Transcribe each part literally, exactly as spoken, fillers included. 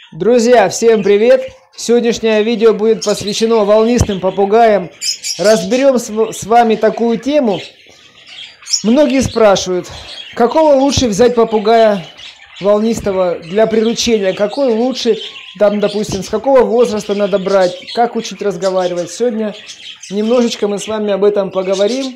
Друзья, всем привет! Сегодняшнее видео будет посвящено волнистым попугаям. Разберем с вами такую тему. Многие спрашивают, какого лучше взять попугая волнистого для приручения, какой лучше, там, допустим, с какого возраста надо брать, как учить разговаривать. Сегодня немножечко мы с вами об этом поговорим.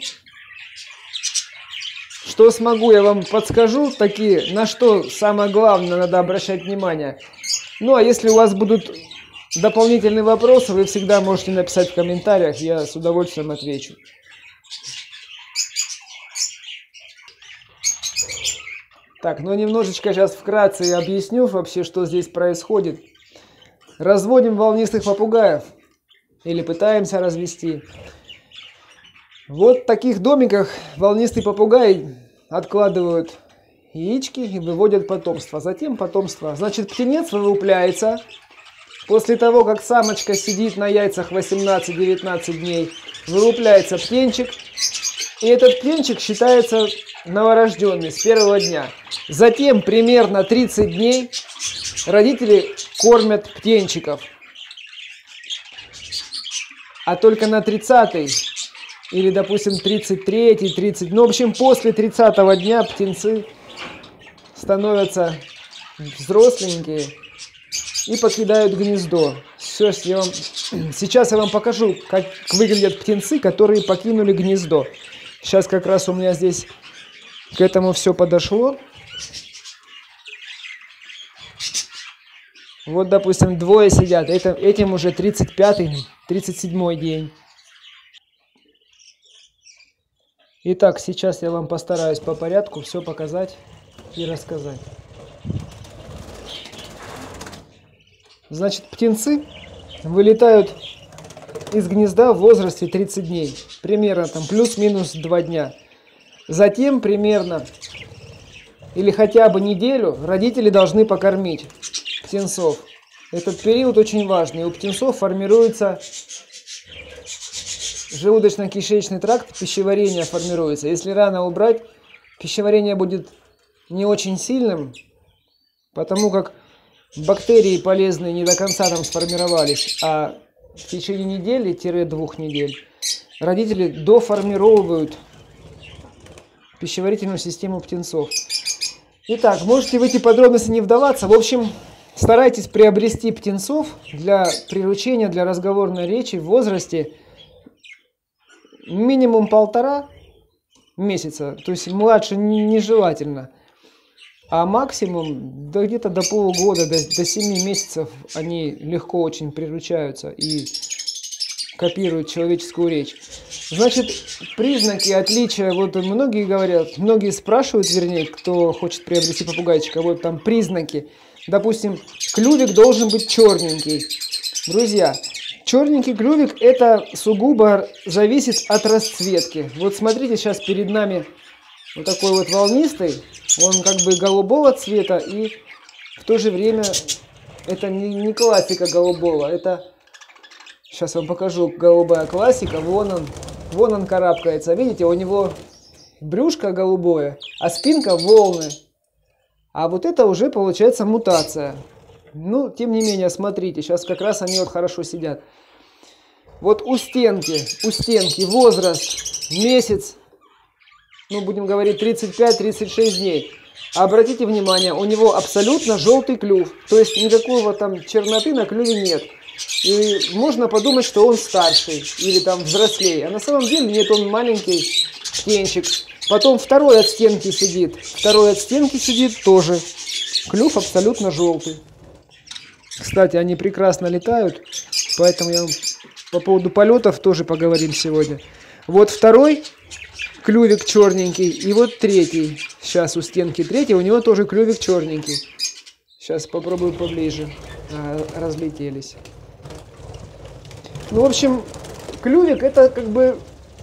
Что смогу, я вам подскажу, такие, на что самое главное надо обращать внимание. Ну, а если у вас будут дополнительные вопросы, вы всегда можете написать в комментариях, я с удовольствием отвечу. Так, ну немножечко сейчас вкратце объясню вообще, что здесь происходит. Разводим волнистых попугаев, или пытаемся развести. Вот в таких домиках волнистый попугай откладывают яички и выводят потомство. Затем потомство. Значит, птенец вылупляется. После того, как самочка сидит на яйцах восемнадцать-девятнадцать дней, вылупляется птенчик. И этот птенчик считается новорожденный с первого дня. Затем примерно тридцать дней родители кормят птенчиков. А только на тридцатый или, допустим, тридцать третий, тридцать, ну, в общем, после тридцатого дня птенцы становятся взросленькие и покидают гнездо. Все, я вам... Сейчас я вам покажу, как выглядят птенцы, которые покинули гнездо. Сейчас как раз у меня здесь к этому все подошло. Вот, допустим, двое сидят. Это, этим уже тридцать пятый, тридцать седьмой день. Итак, сейчас я вам постараюсь по порядку все показать и рассказать. Значит, птенцы вылетают из гнезда в возрасте тридцать дней. Примерно там плюс-минус два дня. Затем примерно или хотя бы неделю родители должны покормить птенцов. Этот период очень важный. У птенцов формируется желудочно-кишечный тракт, пищеварение формируется. Если рано убрать, пищеварение будет не очень сильным, потому как бактерии полезные не до конца там сформировались, а в течение недели-двух недель родители доформировывают пищеварительную систему птенцов. Итак, можете в эти подробности не вдаваться. В общем, старайтесь приобрести птенцов для приручения, для разговорной речи в возрасте минимум полтора месяца, то есть младше нежелательно. А максимум, да где-то до полугода, до, до семи месяцев они легко очень приручаются и копируют человеческую речь. Значит, признаки отличия, вот многие говорят, многие спрашивают, вернее, кто хочет приобрести попугайчика, вот там признаки. Допустим, клювик должен быть черненький. Друзья, черненький клювик это сугубо зависит от расцветки. Вот смотрите, сейчас перед нами вот такой вот волнистый. Он как бы голубого цвета, и в то же время это не, не классика голубого. Это, сейчас вам покажу, голубая классика. Вон он, вон он карабкается. Видите, у него брюшко голубое, а спинка волны. А вот это уже получается мутация. Ну, тем не менее, смотрите, сейчас как раз они вот хорошо сидят. Вот у стенки, у стенки возраст, месяц. Ну, будем говорить, тридцать пять — тридцать шесть дней. Обратите внимание, у него абсолютно желтый клюв. То есть никакого там черноты на клюве нет. И можно подумать, что он старший или там взрослее. А на самом деле нет, он маленький птенчик. Потом второй от стенки сидит. Второй от стенки сидит тоже. Клюв абсолютно желтый. Кстати, они прекрасно летают. Поэтому я по поводу полетов тоже поговорим сегодня. Вот второй клювик черненький. И вот третий. Сейчас у стенки третий. У него тоже клювик черненький. Сейчас попробую поближе. А, разлетелись. Ну, в общем, клювик это как бы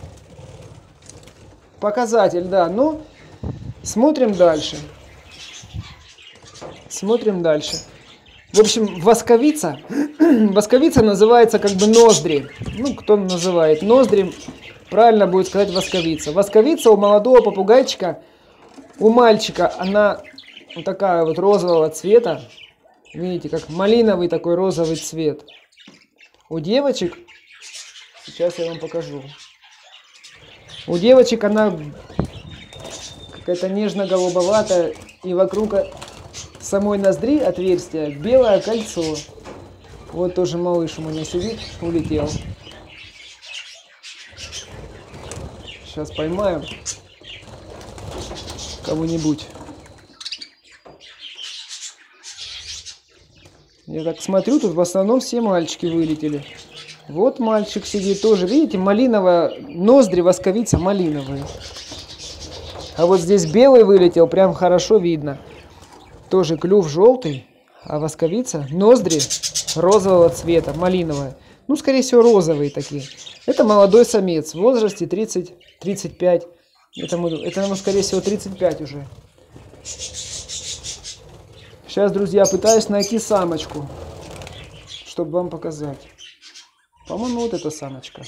показатель, да. Но смотрим дальше. Смотрим дальше. В общем, восковица. Восковица называется как бы ноздри. Ну, кто называет ноздри, правильно будет сказать восковица. Восковица у молодого попугайчика, у мальчика, она вот такая вот розового цвета. Видите, как малиновый такой розовый цвет. У девочек, сейчас я вам покажу. У девочек она какая-то нежно-голубоватая, и вокруг самой ноздри отверстия белое кольцо. Вот тоже малыш у меня сидит, улетел. Сейчас поймаем кого-нибудь. Я так смотрю, тут в основном все мальчики вылетели. Вот мальчик сидит тоже, видите, малиновая, ноздри восковица малиновые. А вот здесь белый вылетел, прям хорошо видно. Тоже клюв желтый, а восковица, ноздри розового цвета, малиновая. Ну, скорее всего, розовые такие. Это молодой самец в возрасте тридцать-тридцать пять. Это, это, ну, скорее всего, тридцать пять уже. Сейчас, друзья, пытаюсь найти самочку, чтобы вам показать. По-моему, вот эта самочка.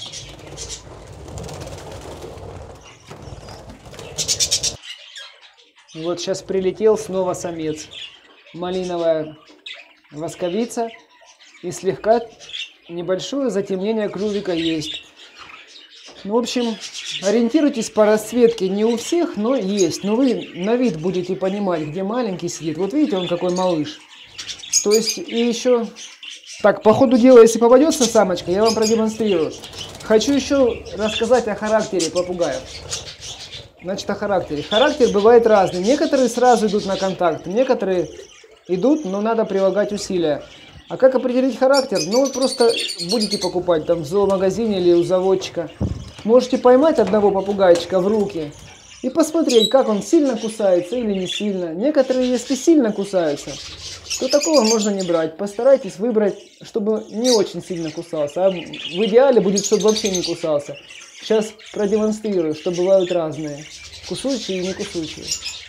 Вот сейчас прилетел снова самец. Малиновая восковица. И слегка небольшое затемнение клювика есть. Ну, в общем, ориентируйтесь по расцветке. Не у всех, но есть. Но вы на вид будете понимать, где маленький сидит. Вот видите, он какой малыш. То есть, и еще... Так, по ходу дела, если попадется самочка, я вам продемонстрирую. Хочу еще рассказать о характере попугаев. Значит, о характере. Характер бывает разный. Некоторые сразу идут на контакт, некоторые идут, но надо прилагать усилия. А как определить характер? Ну, вот просто будете покупать там в зоомагазине или у заводчика. Можете поймать одного попугайчика в руки и посмотреть, как он сильно кусается или не сильно. Некоторые, если сильно кусаются, то такого можно не брать. Постарайтесь выбрать, чтобы не очень сильно кусался. А в идеале будет, чтобы вообще не кусался. Сейчас продемонстрирую, что бывают разные. Кусучие и не кусучие.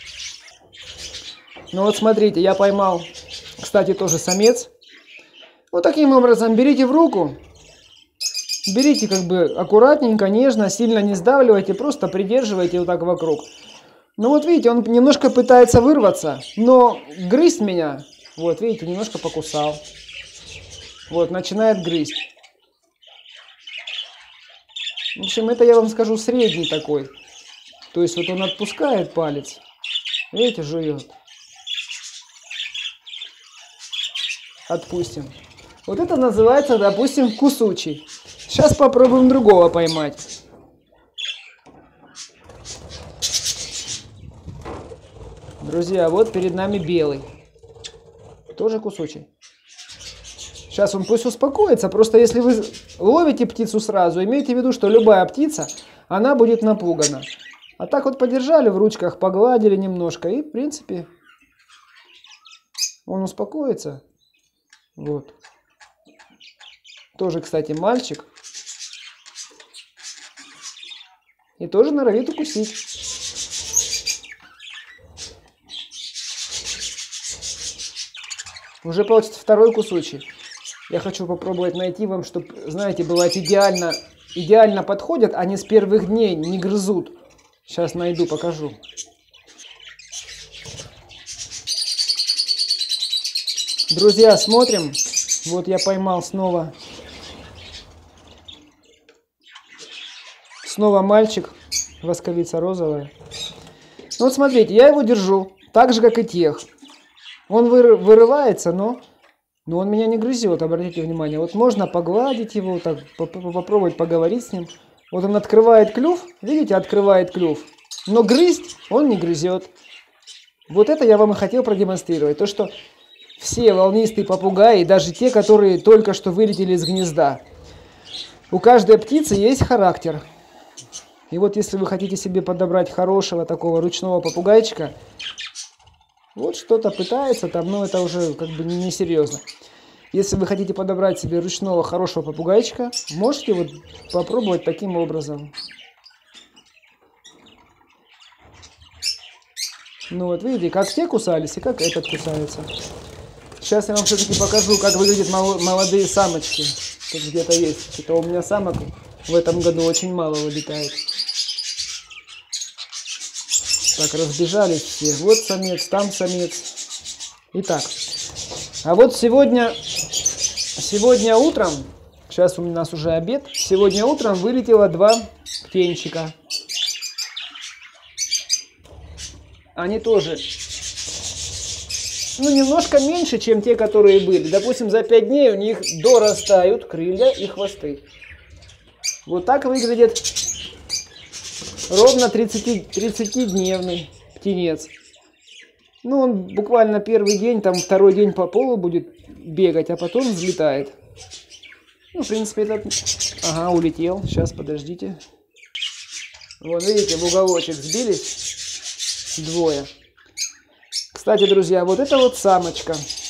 Ну вот смотрите, я поймал, кстати, тоже самец. Вот таким образом берите в руку. Берите как бы аккуратненько, нежно, сильно не сдавливайте, просто придерживайте вот так вокруг. Ну вот видите, он немножко пытается вырваться, но грызть меня, вот видите, немножко покусал. Вот, начинает грызть. В общем, это я вам скажу средний такой. То есть вот он отпускает палец, видите, жует. Отпустим. Вот это называется, допустим, кусучий. Сейчас попробуем другого поймать. Друзья, вот перед нами белый. Тоже кусучий. Сейчас он пусть успокоится. Просто если вы ловите птицу сразу, имейте в виду, что любая птица, она будет напугана. А так вот подержали в ручках, погладили немножко, и в принципе он успокоится. Вот. Тоже, кстати, мальчик. И тоже норовит укусить. Уже получится второй кусочек. Я хочу попробовать найти вам, чтобы, знаете, бывает идеально, идеально подходят, они с первых дней не грызут. Сейчас найду, покажу. Друзья, смотрим. Вот я поймал снова. Снова мальчик. Восковица розовая. Ну вот смотрите, я его держу. Так же, как и тех. Он вырывается, но, но он меня не грызет. Обратите внимание. Вот можно погладить его, так, попробовать поговорить с ним. Вот он открывает клюв. Видите, открывает клюв. Но грызть он не грызет. Вот это я вам и хотел продемонстрировать. То, что все волнистые попугаи, даже те, которые только что вылетели из гнезда, у каждой птицы есть характер. И вот если вы хотите себе подобрать хорошего такого ручного попугайчика, вот что-то пытается там, но это уже как бы несерьезно. Если вы хотите подобрать себе ручного хорошего попугайчика, можете вот попробовать таким образом. Ну вот видите, как те кусались и как этот кусается. Сейчас я вам все-таки покажу, как выглядят молодые самочки. Тут где-то есть. Что-то у меня самок в этом году очень мало вылетает. Так, разбежались все. Вот самец, там самец. Итак, А вот сегодня, сегодня утром, сейчас у нас уже обед, сегодня утром вылетело два птенчика. Они тоже, ну, немножко меньше, чем те, которые были. Допустим, за пять дней у них дорастают крылья и хвосты. Вот так выглядит ровно тридцатидневный птенец. Ну, он буквально первый день, там второй день по полу будет бегать, а потом взлетает. Ну, в принципе, этот... Ага, улетел. Сейчас, подождите. Вон, видите, в уголочек сбились. Двое. Кстати, друзья, вот это вот самочка.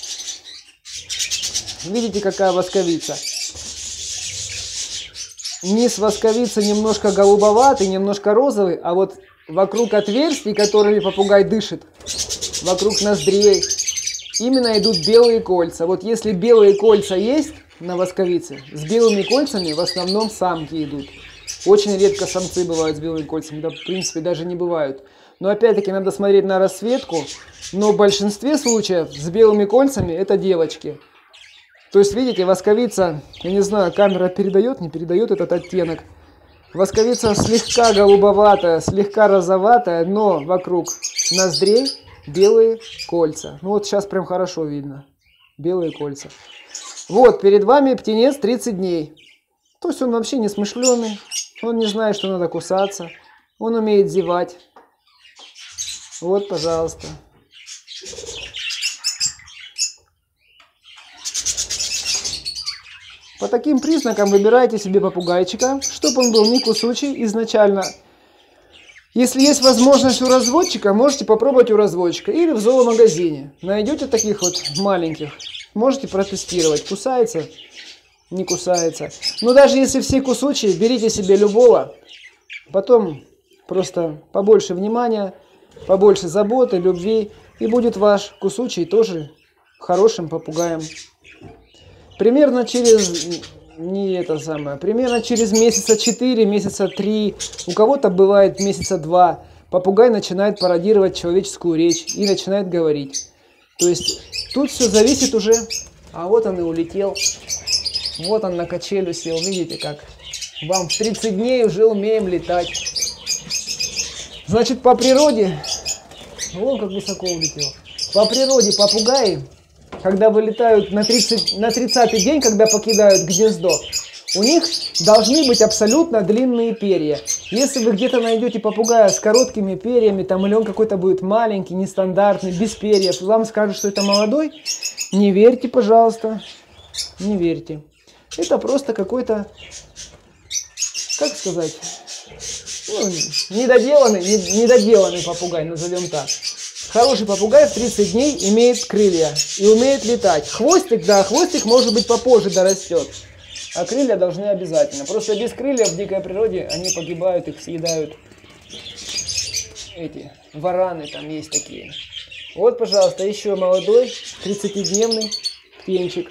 Видите, какая восковица? Низ восковицы немножко голубоватый, немножко розовый, а вот вокруг отверстий, которыми попугай дышит, вокруг ноздрей, именно идут белые кольца. Вот если белые кольца есть на восковице, с белыми кольцами в основном самки идут. Очень редко самцы бывают с белыми кольцами, да, в принципе, даже не бывают. Но опять-таки надо смотреть на расцветку, но в большинстве случаев с белыми кольцами это девочки. То есть, видите, восковица, я не знаю, камера передает, не передает этот оттенок. Восковица слегка голубоватая, слегка розоватая, но вокруг ноздрей белые кольца. Ну вот сейчас прям хорошо видно. Белые кольца. Вот, перед вами птенец тридцать дней. То есть он вообще не смышленый, он не знает, что надо кусаться, он умеет зевать. Вот, пожалуйста. По таким признакам выбирайте себе попугайчика, чтобы он был не кусучий изначально. Если есть возможность у разводчика, можете попробовать у разводчика или в зоомагазине. Найдете таких вот маленьких, можете протестировать, кусается, не кусается. Но даже если все кусучие, берите себе любого, потом просто побольше внимания, побольше заботы, любви, и будет ваш кусучий тоже хорошим попугаем. Примерно через, не это самое, примерно через месяца четыре, месяца три, у кого-то бывает месяца два, попугай начинает пародировать человеческую речь и начинает говорить. То есть тут все зависит уже, а вот он и улетел, вот он на качелю сел, видите как, вам в тридцать дней уже умеем летать. Значит, по природе, вон как высоко улетел, по природе попугаи, когда вылетают на, тридцать, на тридцатый день, когда покидают гнездо, у них должны быть абсолютно длинные перья. Если вы где-то найдете попугая с короткими перьями, там, или он какой-то будет маленький, нестандартный, без перьев, вам скажут, что это молодой, не верьте, пожалуйста, не верьте. Это просто какой-то, как сказать, ну, недоделанный, недоделанный попугай, назовем так. Хороший попугай в тридцать дней имеет крылья и умеет летать. Хвостик, да, хвостик может быть попозже дорастет. А крылья должны обязательно. Просто без крыльев в дикой природе они погибают, их съедают эти вараны, там есть такие. Вот, пожалуйста, еще молодой, тридцатидневный птенчик.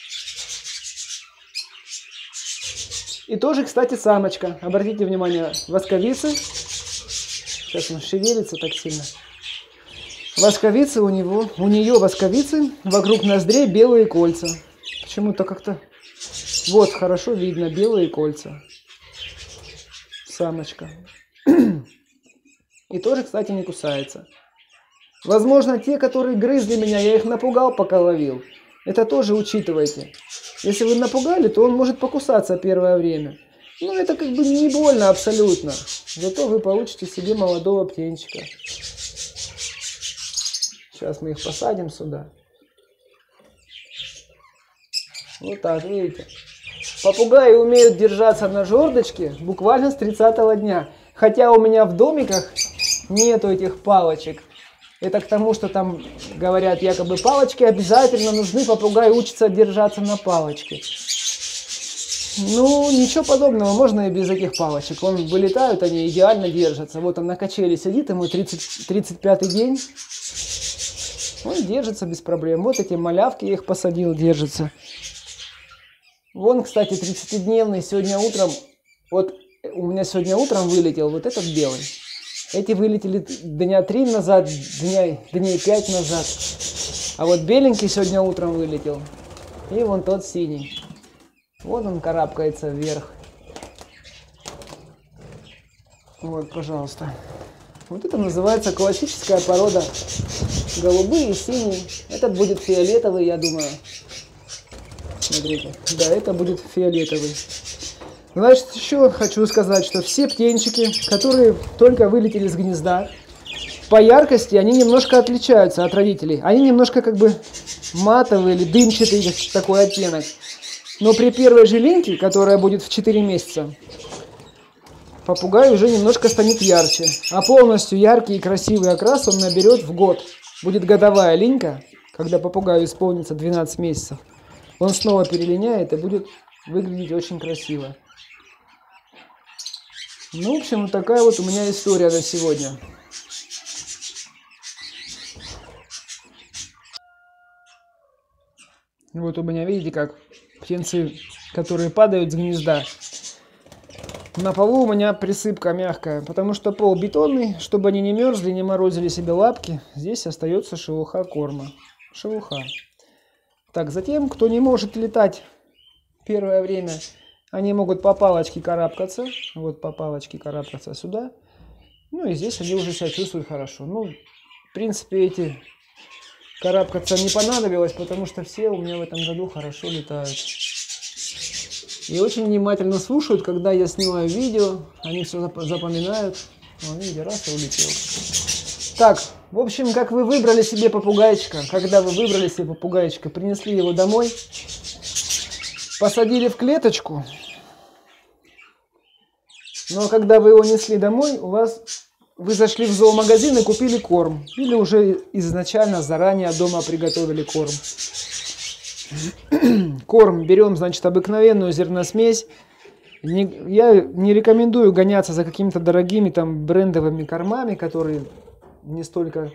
И тоже, кстати, самочка. Обратите внимание, восковицы. Сейчас он шевелится так сильно. Восковицы у него, у нее восковицы, вокруг ноздрей белые кольца. Почему-то как-то, вот, хорошо видно, белые кольца. Самочка. И тоже, кстати, не кусается. Возможно, те, которые грызли меня, я их напугал, пока ловил. Это тоже учитывайте. Если вы напугали, то он может покусаться первое время. Но это как бы не больно абсолютно. Зато вы получите себе молодого птенчика. Сейчас мы их посадим сюда. Вот так, видите. Попугаи умеют держаться на жердочке буквально с тридцатого дня. Хотя у меня в домиках нету этих палочек. Это к тому, что там говорят, якобы палочки обязательно нужны, попугай учится держаться на палочке. Ну, ничего подобного, можно и без этих палочек. Вон вылетают, они идеально держатся. Вот он на качели сидит, ему тридцать пятый день. Он держится без проблем. Вот эти малявки, я их посадил, держатся. Вон, кстати, тридцатидневный сегодня утром. Вот у меня сегодня утром вылетел вот этот белый. Эти вылетели дня три назад, дня, дней пять назад. А вот беленький сегодня утром вылетел. И вон тот синий. Вот он карабкается вверх. Вот, пожалуйста. Вот это называется классическая порода. Голубые и синие. Этот будет фиолетовый, я думаю. Смотрите. Да, это будет фиолетовый. Значит, еще хочу сказать, что все птенчики, которые только вылетели из гнезда, по яркости они немножко отличаются от родителей. Они немножко как бы матовый или дымчатый такой оттенок. Но при первой же линьке, которая будет в четыре месяца, попугай уже немножко станет ярче. А полностью яркий и красивый окрас он наберет в год. Будет годовая линька, когда попугаю исполнится двенадцать месяцев. Он снова перелиняет и будет выглядеть очень красиво. Ну, в общем, вот такая вот у меня история на сегодня. Вот у меня, видите, как птенцы, которые падают с гнезда. На полу у меня присыпка мягкая, потому что пол бетонный, чтобы они не мерзли, не морозили себе лапки. Здесь остается шелуха корма. Шелуха. Так, затем, кто не может летать первое время, они могут по палочке карабкаться. Вот по палочке карабкаться сюда. Ну и здесь они уже себя чувствуют хорошо. Ну, в принципе, эти карабкаться не понадобилось, потому что все у меня в этом году хорошо летают. И очень внимательно слушают, когда я снимаю видео. Они все запоминают. Вон, видите, раз и улетел. Так, в общем, как вы выбрали себе попугайчика, когда вы выбрали себе попугайчика, принесли его домой, посадили в клеточку. Но когда вы его несли домой, у вас вы зашли в зоомагазин и купили корм. Или уже изначально заранее дома приготовили корм. Корм берем, значит, обыкновенную зерносмесь. Не, я не рекомендую гоняться за какими-то дорогими там брендовыми кормами, которые не столько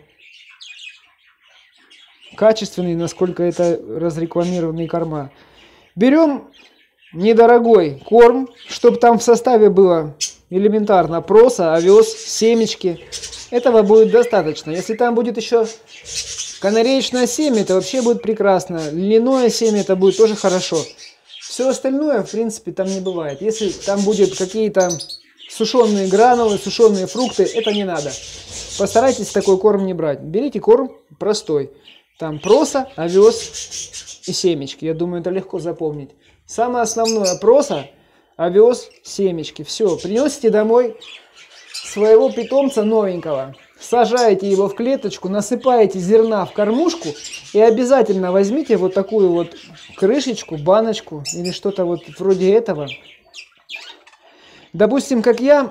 качественные, насколько это разрекламированные корма. Берем недорогой корм, чтобы там в составе было элементарно проса, овес, семечки. Этого будет достаточно. Если там будет еще канареечное семя, это вообще будет прекрасно. Льняное семя, это будет тоже хорошо. Все остальное, в принципе, там не бывает. Если там будет какие-то сушеные гранулы, сушеные фрукты, это не надо. Постарайтесь такой корм не брать. Берите корм простой. Там проса, овес и семечки. Я думаю, это легко запомнить. Самое основное проса, овес, семечки. Все, приносите домой своего питомца новенького. Сажаете его в клеточку, насыпаете зерна в кормушку и обязательно возьмите вот такую вот крышечку, баночку или что-то вот вроде этого. Допустим, как я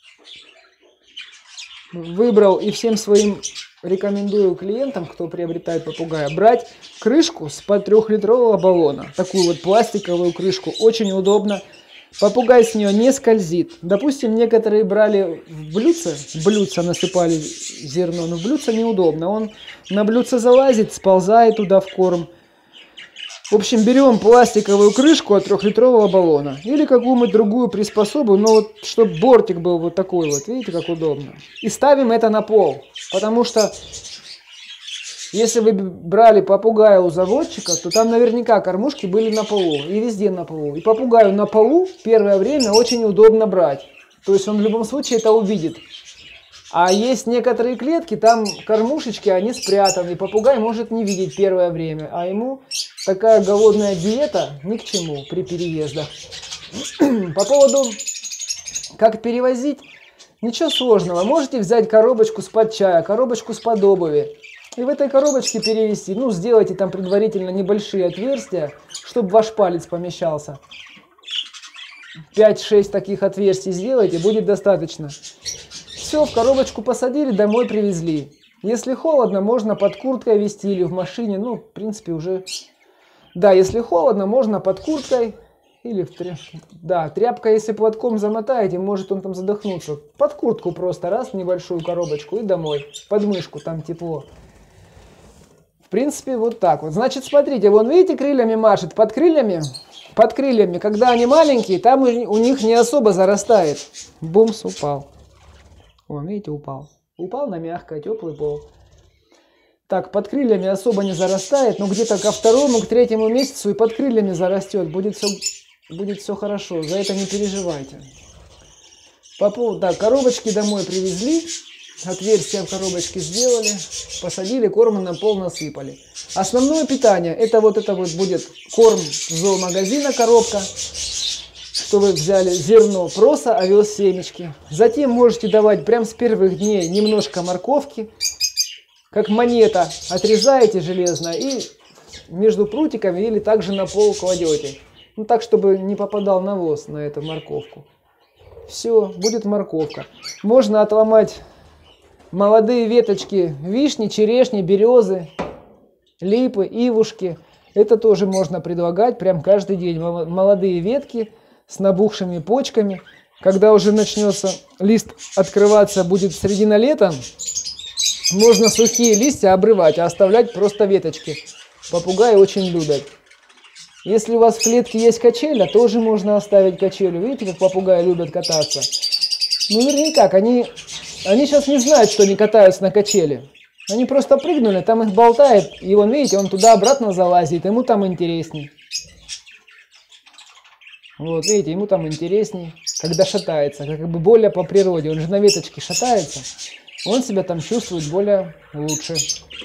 выбрал и всем своим рекомендую клиентам, кто приобретает попугая, брать крышку с под трехлитрового баллона. Такую вот пластиковую крышку. Очень удобно. Попугай с нее не скользит. Допустим, некоторые брали в блюдце, в блюдце насыпали зерно, но в блюдце неудобно. Он на блюдце залазит, сползает туда в корм. В общем, берем пластиковую крышку от трехлитрового баллона. Или какую-нибудь другую приспособу, но вот, чтобы бортик был вот такой вот. Видите, как удобно. И ставим это на пол. Потому что, если вы брали попугая у заводчика, то там наверняка кормушки были на полу. И везде на полу. И попугаю на полу первое время очень удобно брать. То есть он в любом случае это увидит. А есть некоторые клетки, там кормушечки, они спрятаны. Попугай может не видеть первое время. А ему такая голодная диета ни к чему при переездах. По поводу, как перевозить, ничего сложного. Можете взять коробочку с-под чая, коробочку с-под обуви. И в этой коробочке перевести. Ну, сделайте там предварительно небольшие отверстия, чтобы ваш палец помещался. пять-шесть таких отверстий сделайте, будет достаточно. Все, в коробочку посадили, домой привезли. Если холодно, можно под курткой везти или в машине. Ну, в принципе, уже... Да, если холодно, можно под курткой или в тряпке. Да, тряпка, если платком замотаете, может он там задохнуться. Под куртку просто раз, небольшую коробочку и домой. Под мышку, там тепло. В принципе, вот так вот. Значит, смотрите, вон, видите, крыльями машет. Под крыльями, под крыльями, когда они маленькие, там у них не особо зарастает. Бумс, упал. Вон, видите, упал. Упал на мягкое, теплый пол. Так, под крыльями особо не зарастает, но где-то ко второму, к третьему месяцу и под крыльями зарастет. Будет все, будет все хорошо, за это не переживайте. По поводу, да, коробочки домой привезли, отверстия в коробочке сделали, посадили, корма на пол насыпали. Основное питание, это вот это вот будет корм зоомагазина, коробка, что вы взяли зерно, проса, овес, семечки. Затем можете давать прям с первых дней немножко морковки, как монета, отрезаете железно и между прутиками или также на пол кладете. Ну так, чтобы не попадал навоз на эту морковку. Все, будет морковка. Можно отломать молодые веточки вишни, черешни, березы, липы, ивушки. Это тоже можно предлагать прям каждый день. Молодые ветки с набухшими почками. Когда уже начнется лист открываться, будет середина лета, можно сухие листья обрывать, а оставлять просто веточки. Попугаи очень любят. Если у вас в клетке есть качеля, тоже можно оставить качелю. Видите, как попугаи любят кататься? Ну, наверняка, они, они сейчас не знают, что они катаются на качеле. Они просто прыгнули, там их болтает, и вон, видите, он туда-обратно залазит, ему там интересней. Вот, видите, ему там интересней, когда шатается, как бы более по природе. Он же на веточке шатается, он себя там чувствует более лучше.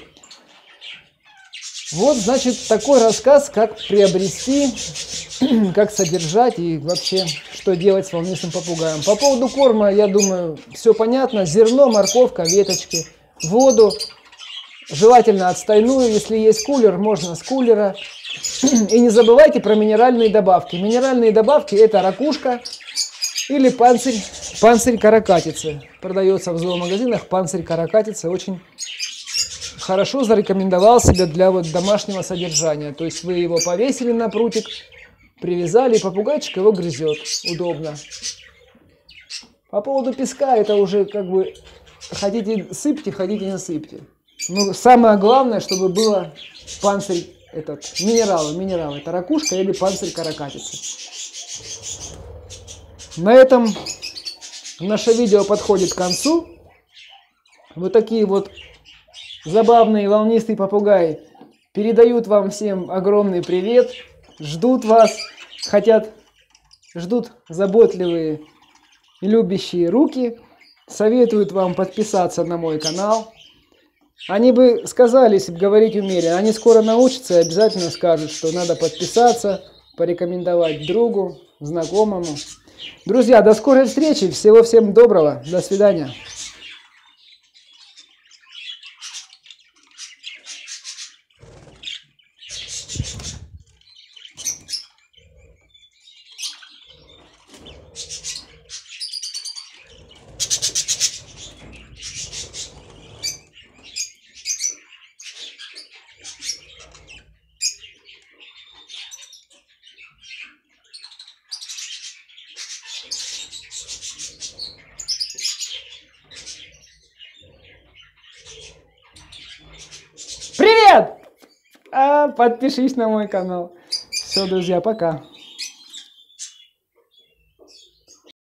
Вот, значит, такой рассказ, как приобрести, как содержать и вообще, что делать с волнистым попугаем. По поводу корма, я думаю, все понятно. Зерно, морковка, веточки, воду. Желательно отстойную, если есть кулер, можно с кулера. И не забывайте про минеральные добавки. Минеральные добавки — это ракушка или панцирь, панцирь каракатицы. Продается в зоомагазинах панцирь каракатицы, очень хорошо зарекомендовал себя для вот домашнего содержания. То есть вы его повесили на прутик, привязали, и попугайчик его грызет. Удобно. По поводу песка, это уже как бы хотите сыпьте, хотите не сыпьте. Но самое главное, чтобы было панцирь этот, минералы, минералы. Это ракушка или панцирь каракатицы. На этом наше видео подходит к концу. Вот такие вот забавные волнистые попугаи передают вам всем огромный привет, ждут вас, хотят, ждут заботливые и любящие руки, советуют вам подписаться на мой канал. Они бы сказали, если бы говорить умели, они скоро научатся и обязательно скажут, что надо подписаться, порекомендовать другу, знакомому. Друзья, до скорой встречи, всего всем доброго, до свидания. Привет! А, подпишись на мой канал. Все, друзья, пока.